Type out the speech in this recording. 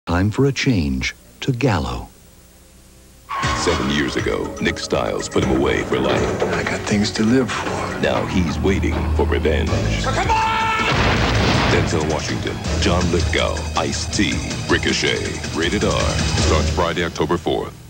Time for a change to Gallo. 7 years ago, Nick Stiles put him away for life. I got things to live for. Now he's waiting for revenge. Come on! Denzel Washington, John Lithgow, Ice-T, Ricochet. Rated R. Starts Friday, October 4th.